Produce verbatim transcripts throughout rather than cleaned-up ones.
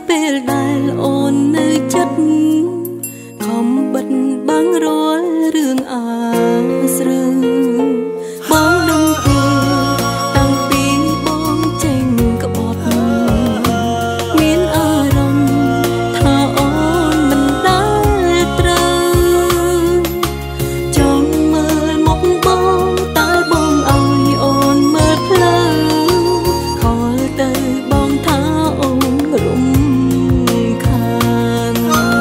ពេលដែលអូននៅចិត្តខំបិទបាំងរាល់រឿងអាស្រូវបងដឹងទេតាំងពីបងចេញក្បត់មានអារម្មណ៍ថាអូនមិនដែលត្រូវចង់មើលមុខបងតើបងឲ្យអូនមើលផ្លូវខលទៅបងថាអូនរំខាន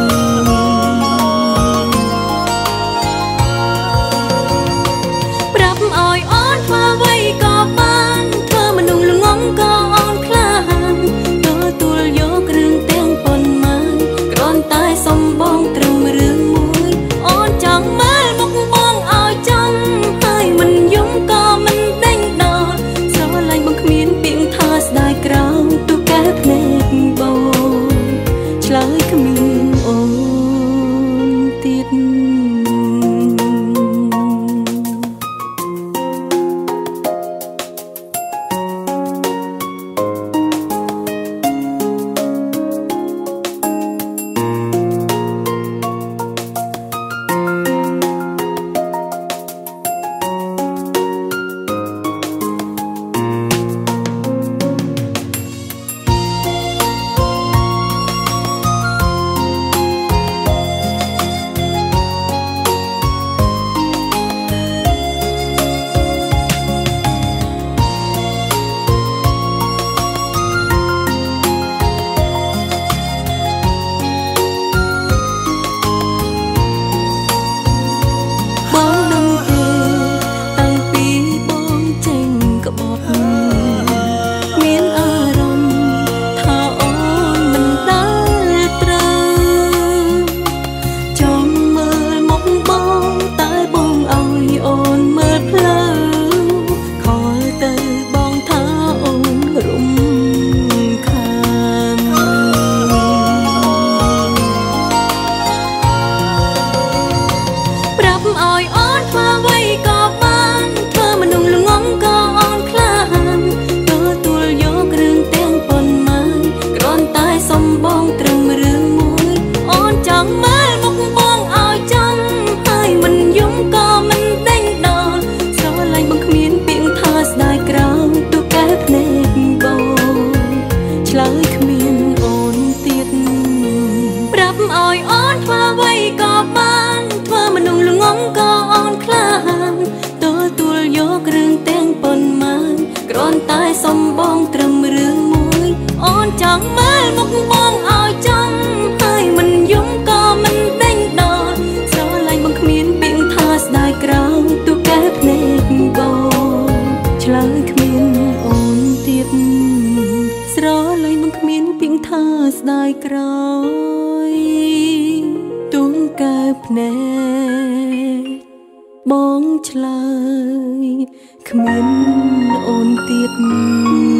ប្រាប់ឲ្យអូនធ្វើអ្វីក៏បានធ្វើមនុស្សល្ងងក៏អូនខ្លាហានទទួលយកគ្រឿងទាំងប៉ុន្មានគ្រាន់តែសុំបងត្រឹមរឿងមួយអូនចង់មើលមុខបងឲ្យចំហើយមិនយំក៏មិនដេញដោលស្រឡាញ់បងគ្មានពាក្យថាស្ដាយក្រោមទូកែភ្នែកបងឆ្លើយគ្មានអូនទៀតតែសុំបងត្រឹមរឿងមួយអូនចង់មើលមុខបងឲ្យចំហើយមិនយំក៏មិនដេញដោលស្រឡាញ់បងគ្មានពាក្យថាស្ដាយក្រោមទូកែភ្នែកបងឆ្លើយគ្មានអូនទៀតស្រឡាញ់បងគ្មានពាក្យថាស្ដាយក្រោយទូកែភ្នែកបងឆ្លើយគ្មានអូនទៀត